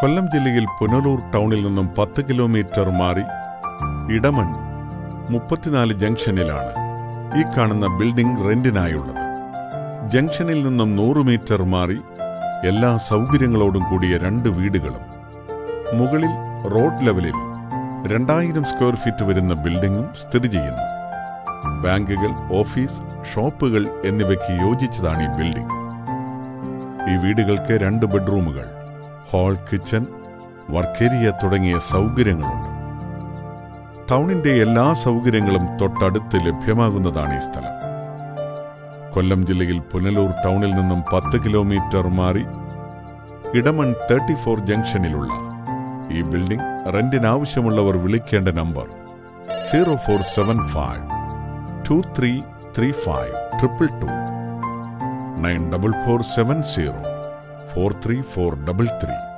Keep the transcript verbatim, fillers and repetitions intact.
കൊല്ലം ജില്ലയിൽ പുനലൂർ ടൗണിൽ നിന്നും പത്ത് കിലോമീറ്റർ മാറി ഇടമൺ മുപ്പത്തിനാല് ജംഗ്ഷനിലാണ് ഈ കാണുന്ന ബിൽഡിംഗ് റെന്റിനായുള്ളത്. ജംഗ്ഷനിൽ നിന്നും നൂറ് മീറ്റർ മാറി എല്ലാ സൗകര്യങ്ങളോടും കൂടിയ രണ്ട് വീടുകളും, മുകളിൽ റോഡ് ലെവലിൽ രണ്ടായിരം സ്ക്വയർ ഫീറ്റ് വരുന്ന ബിൽഡിംഗും സ്ഥിതി ചെയ്യുന്നു. ബാങ്കുകൾ, ഓഫീസ്, ഷോപ്പുകൾ എന്നിവയ്ക്ക് യോജിച്ചതാണ് ഈ ബിൽഡിംഗ്. ഈ വീടുകൾക്ക് രണ്ട് ബെഡ്റൂമുകൾ, ഹാൾ, കിച്ചൺ, വർക്കേരിയ തുടങ്ങിയ സൗകര്യങ്ങളുണ്ട്. ടൗണിന്റെ എല്ലാ സൗകര്യങ്ങളും തൊട്ടടുത്ത് ലഭ്യമാകുന്നതാണ് ഈ സ്ഥലം. കൊല്ലം ജില്ലയിൽ പുനലൂർ ടൗണിൽ നിന്നും പത്ത് കിലോമീറ്റർ മാറി ഇടമൺ തേർട്ടി ഫോർ ജംഗ്ഷനിലുള്ള ഈ ബിൽഡിംഗ് റെന്റിനാവശ്യമുള്ളവർ വിളിക്കേണ്ട number zero four seven five two three three five triple two nine double four seven zero four three four double three.